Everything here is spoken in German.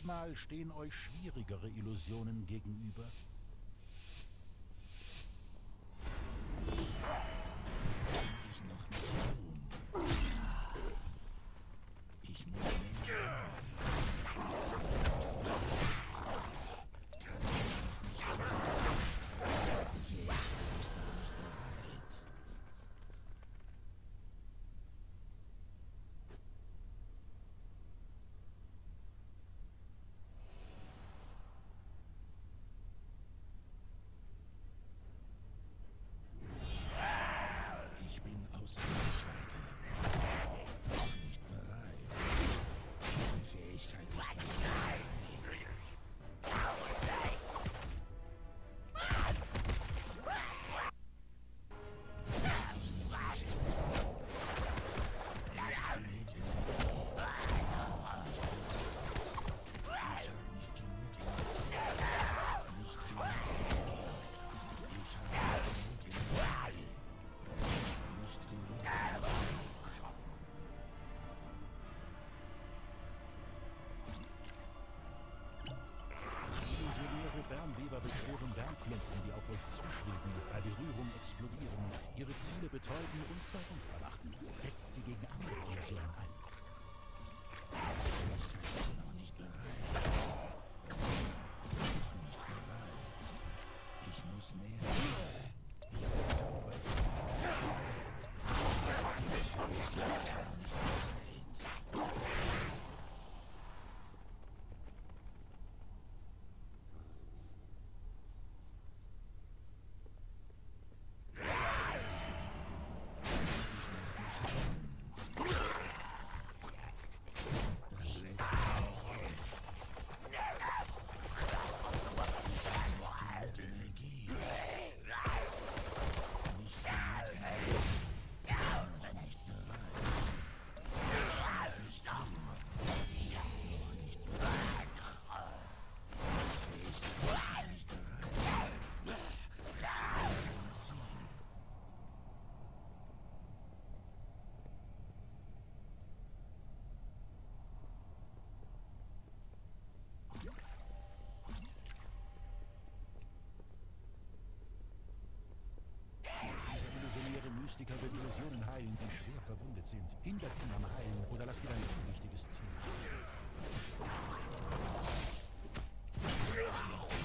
Manchmal stehen euch schwierigere Illusionen gegenüber. Ich noch nicht tun. Ich muss mehr. Ich bin außer Reichweite. Noch nicht bereit. Diese Fähigkeit ist noch nicht bereit. Illusionäre Bernweber beschwören Bernklumpen, die auf euch zuschweben, bei Berührung explodieren, ihre Ziele betäuben und verunverlachten. Setzt sie gegen andere Illusionen ein. Noch nicht bereit. Noch nicht bereit. Ich muss näher. Diese Zauber ist noch nicht bereit. Illusionäre Mystiker wird Illusionen heilen, die schwer verwundet sind. Hindert ihn am Heilen oder lasst ihn ein unwichtiges Ziel.